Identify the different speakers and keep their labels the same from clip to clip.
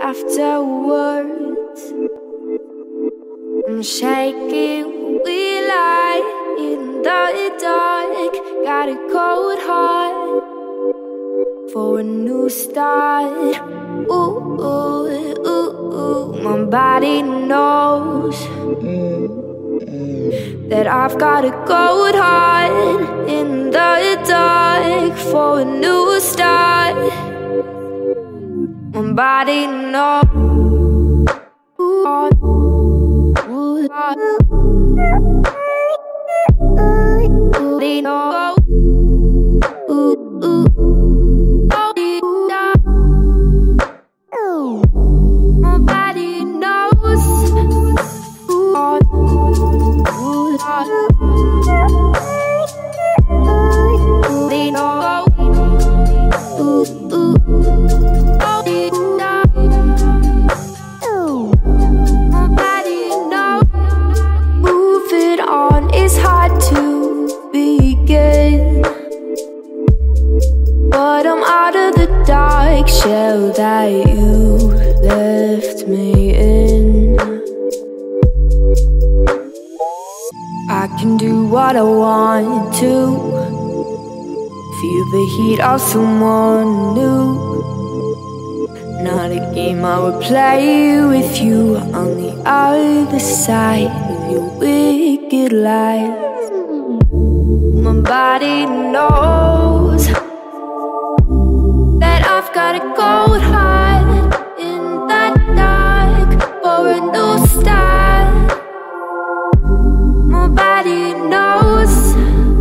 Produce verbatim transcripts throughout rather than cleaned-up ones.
Speaker 1: afterwards. I'm shaking, we lie in the dark. Got a cold heart for a new start. Ooh, ooh, ooh, ooh. My body knows that I've got a cold heart in the dark for a new start. My body knows. They know. My body knows. They know. It's hard to begin, but I'm out of the dark shell that you left me in. I can do what I want to, feel the heat of someone new. Not a game I would play with you on the other side of your wicked lies. My body knows that I've got a cold heart in the dark for a new start. My body knows.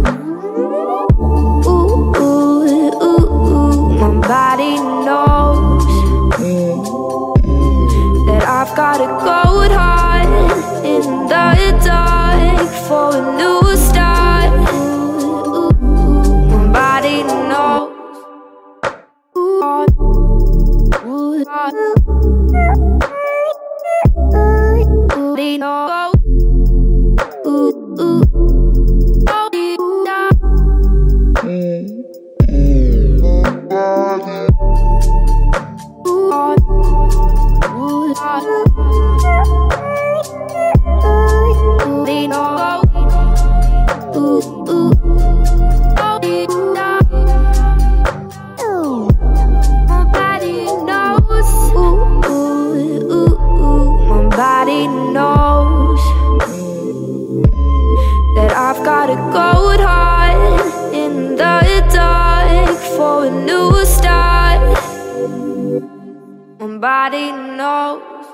Speaker 1: Ooh, ooh, ooh, ooh. My body knows that I've got a cold heart in the dark for a new start. My body knows. They know. They know. My body knows. My body knows that I've got a cold heart in the dark for a new start. My body knows.